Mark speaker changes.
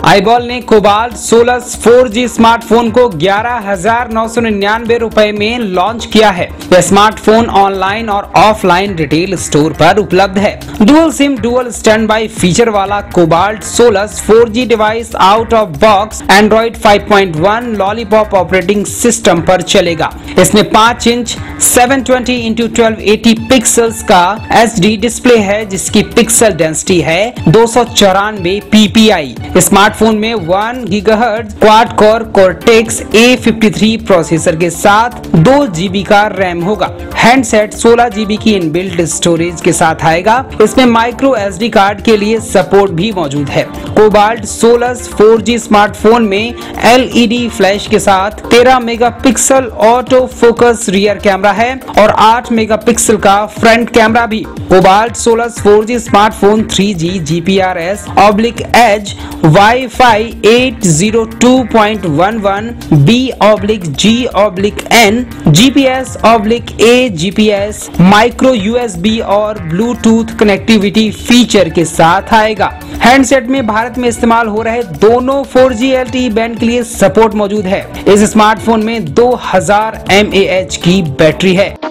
Speaker 1: Eyeball ने cobalt Solus 4G smartphone को 11,999 रुपए में लॉन्च किया है। यह स्मार्टफोन ऑनलाइन और ऑफलाइन रिटेल स्टोर पर उपलब्ध है। Dual SIM dual standby feature वाला Cobalt Solus 4G device out of box Android 5.1 Lollipop operating system पर चलेगा। इसमें 5 इंच 720x1280 पिक्सल्स का HD डिस्प्ले है, जिसकी पिक्सल डेंसिटी है 294 ppi। स्मार्टफोन में 1 GHz quad core Cortex A53 processor के साथ 2 GB का रैम होगा। हैंडसेट 16 GB की इनबिल्ट स्टोरेज के साथ आएगा। इसमें माइक्रो SD कार्ड के लिए सपोर्ट भी मौजूद है। कोबाल्ट सोलस 4G स्मार्टफोन में LED फ्लैश के साथ 13 megapixel auto focus rear camera है और 8 मेगापिक्सल का फ्रंट कैमरा भी। Cobalt Solus 4G smartphone 3G GPRS/Edge Wi-Fi 802.11 B/G/N GPS/A GPS micro USB और ब्लूटूथ कनेक्टिविटी फीचर के साथ आएगा। हैंडसेट में भारत में इस्तेमाल हो रहे दोनों 4G LTE बैंड के लिए सपोर्ट मौजूद है। इस स्मार्टफोन में 2000 mAh की बैटरी है।